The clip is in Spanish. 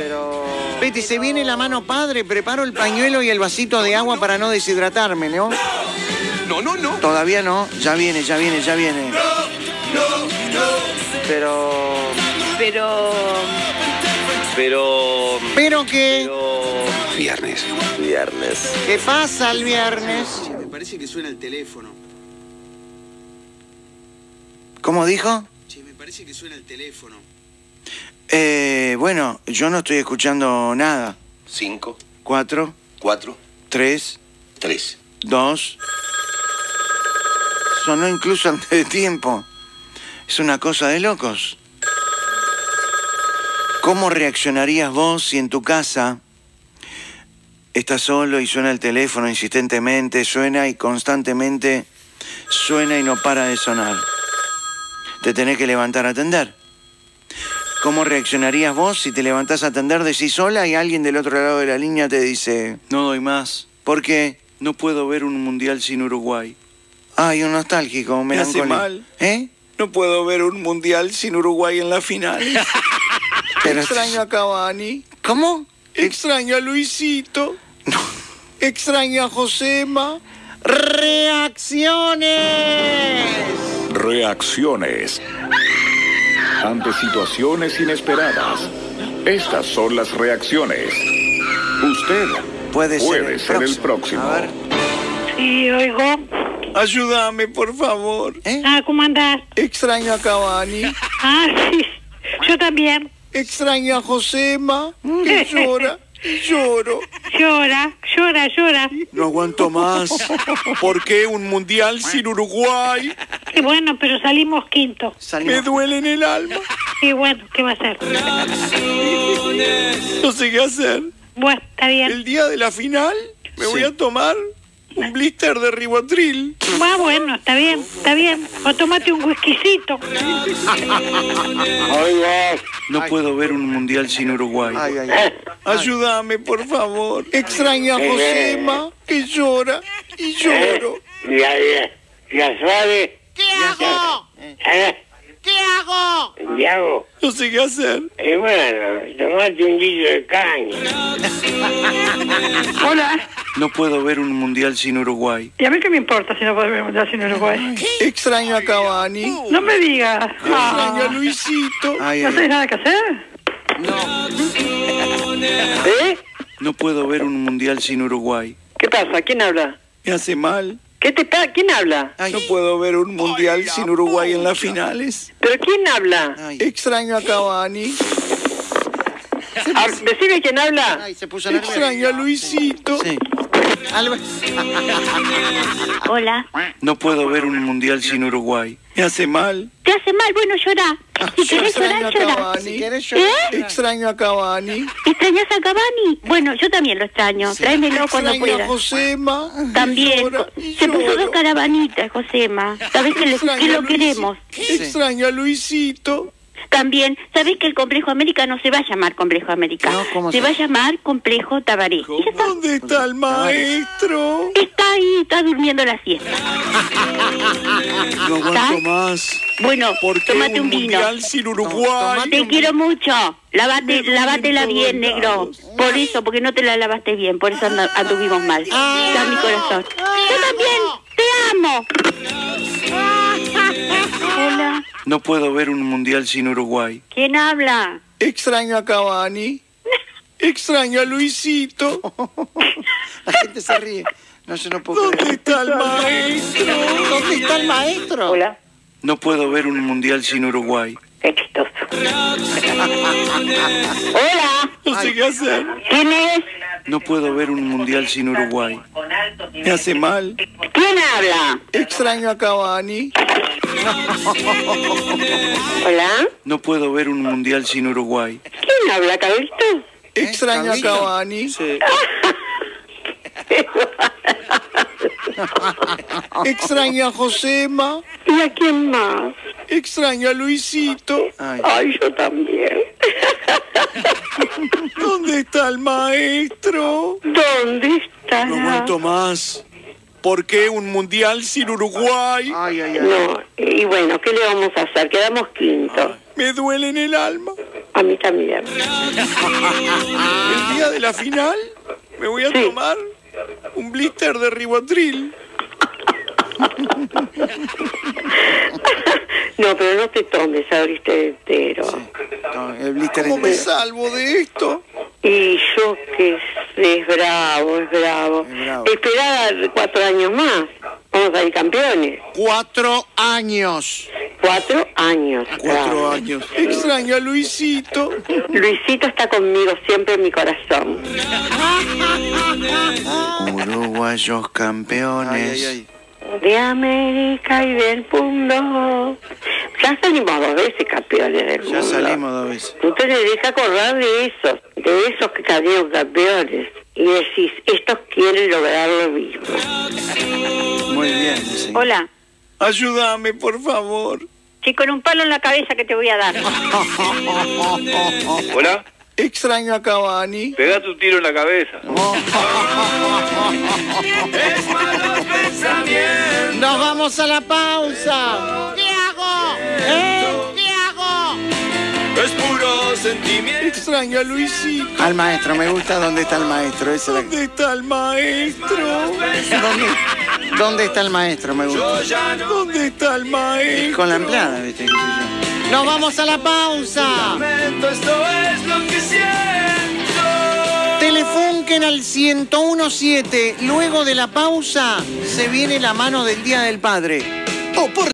Pero... Vete, se viene la mano padre, preparo el pañuelo y el vasito de agua para no deshidratarme, ¿no? No. Todavía no, ya viene. ¿Pero qué? Viernes. ¿Qué pasa el viernes? Me parece que suena el teléfono. ¿Cómo dijo? Che, me parece que suena el teléfono. Bueno, yo no estoy escuchando nada. 5, 4, 4, 3, 3. 2. Sonó incluso antes de tiempo. Es una cosa de locos. ¿Cómo reaccionarías vos si en tu casa estás solo y suena el teléfono insistentemente, suena y constantemente suena y no para de sonar? Te tenés que levantar a atender. ¿Cómo reaccionarías vos si te levantás a atender de sí sola y alguien del otro lado de la línea te dice: no doy más? ¿Por qué? No puedo ver un mundial sin Uruguay. Ay, un nostálgico, melancólico. Me hace mal. ¿Eh? No puedo ver un mundial sin Uruguay en la final. Pero Extraño a Cavani. ¿Cómo? Extraño a Luisito. No. Extraño a Josema. ¡Reacciones! Ante situaciones inesperadas, estas son las reacciones. Usted Puede puede ser el próximo. A ver. Sí, oigo. Ayúdame, por favor. ¿Cómo andás? Extraño a Cavani. Sí, yo también. Extraño a Josema, que llora. Lloro. Llora. No aguanto más. ¿Por qué un mundial sin Uruguay? Y bueno, pero salimos quinto. Me duele en el alma. Y bueno, ¿qué va a hacer? No sé qué hacer. Bueno, está bien. El día de la final me voy a tomar un blister de Rivotril. Bueno, está bien. O tomate un whiskycito. No puedo ver un mundial sin Uruguay. Ayúdame, por favor. Extraño a Josema, que llora y lloro. Ya sabe. ¿Qué hago? ¿Qué hago? Diago. No sé qué hacer. Bueno, tomate un litro de caña. Hola. No puedo ver un mundial sin Uruguay. ¿Y a mí qué me importa si no puedo ver un mundial sin Uruguay? Extraño a Cavani. No me digas. Extraño a Luisito. ¿No tenés nada que hacer? No puedo ver un mundial sin Uruguay. ¿Qué pasa? ¿Quién habla? Me hace mal. ¿Qué te pasa? ¿Quién habla? No puedo ver un mundial sin Uruguay en las finales. ¿Pero quién habla? Extraño a Cavani. Decime quién habla. Se puso nervioso. Extraño a Luisito. Sí. Hola. No puedo ver un mundial sin Uruguay. Me hace mal. ¿Te hace mal? Bueno, llorá. Si querés Extraño llorar, a llorá. Cavani. Extraño a Cavani. ¿Extrañas a Cavani? Bueno, yo también lo extraño. Tráemelo cuando Extraño a puedas. Josema. También. Y Se puso lloro. 2 caravanitas, Josema. ¿Sabés que Extraño a lo queremos? Extraño a Luisito. También, ¿sabés que el Complejo América no se va a llamar Complejo América? No, ¿cómo se va a llamar Complejo Tabaré. ¿Y ya está? ¿Dónde está el maestro? Está ahí, está durmiendo la siesta. No aguanto más. Bueno, ¿Por qué tómate un vino. mundial sin Uruguay? Te quiero mucho. Lavatela bien, negro. Por eso, porque no te la lavaste bien. Por eso anduvimos mal. Está mi corazón. Yo también. Te amo. Hola. No puedo ver un mundial sin Uruguay. ¿Quién habla? Extraño a Cavani. Extraño a Luisito. La gente se ríe. No, yo no puedo ¿Dónde creer. está el maestro? ¿Dónde está el maestro? Hola. No puedo ver un mundial sin Uruguay. Qué chistoso. Hola. No sé qué hacer. ¿Quién es? No puedo ver un mundial sin Uruguay. Me hace mal. ¿Quién habla? Extraño a Cavani. Hola. No puedo ver un mundial sin Uruguay. ¿Quién habla, Cabelito? Extraño a Cavani. Extraño a Josema. ¿Y a quién más? Extraño a Luisito. Ay, yo también. ¿Dónde está el maestro? ¿Dónde está? No aguanto más. ¿Por qué un mundial sin Uruguay? No, y bueno, ¿qué le vamos a hacer? Quedamos quinto. Me duele en el alma. A mí también. El día de la final me voy a tomar un blister de Rivotril. No, pero no te tomes ahorita entero. No, el blister ¿Cómo me entero. salvo de esto? Y yo qué sé, es bravo, es bravo. Es bravo. Esperar 4 años más. Vamos a ir campeones. 4 años. 4 años. 4 bravo. años. Extraño a Luisito. Luisito está conmigo siempre en mi corazón. Uruguayos campeones. Ay. De América y del mundo. Ya salimos 2 veces campeones del mundo. Ya salimos 2 veces. Tú te tenés que acordar de esos que salieron campeones. Y decís, estos quieren lograr lo mismo. Muy bien, sí. Hola. Ayúdame, por favor. Sí, con un palo en la cabeza que te voy a dar. Hola. Extraño a Cavani. Pegate un tiro en la cabeza. Nos vamos a la pausa. ¿Qué hago? ¿Qué hago? Es puro sentimiento. Extraño a Luisito. Al maestro, me gusta dónde está el maestro. Esa es la... ¿Dónde está el maestro? ¿Dónde está el maestro? Me gusta. ¿Dónde está el maestro? Con la empleada, ¿viste? ¿Qué sé yo? Nos vamos a la pausa. Esto es lo que siento. Telefunken al 1017. Luego de la pausa se viene la mano del Día del Padre. Oh, por